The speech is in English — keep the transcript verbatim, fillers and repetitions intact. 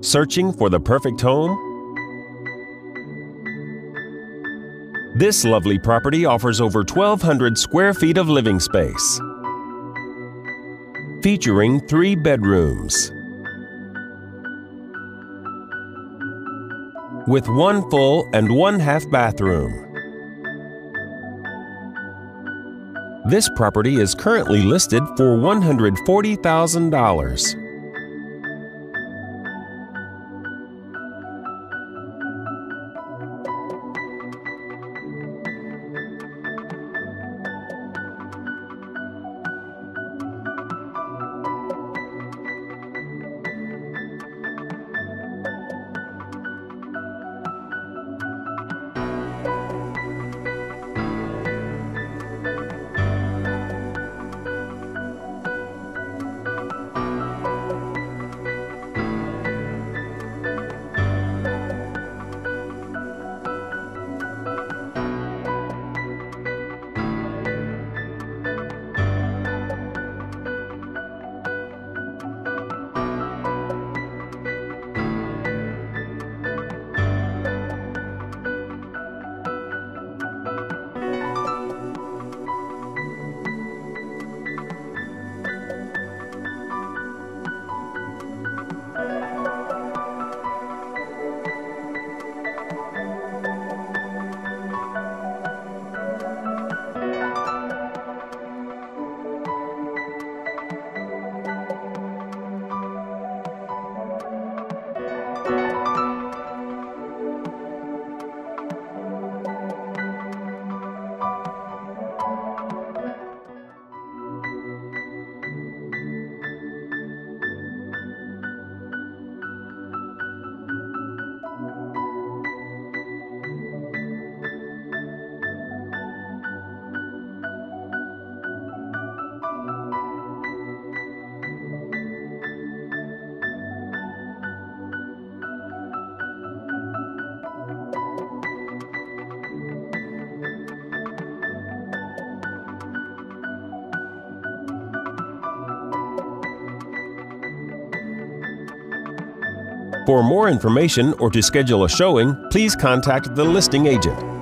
Searching for the perfect home? This lovely property offers over twelve hundred square feet of living space, featuring three bedrooms, with one full and one half bathroom. This property is currently listed for one hundred forty thousand dollars. For more information or to schedule a showing, please contact the listing agent.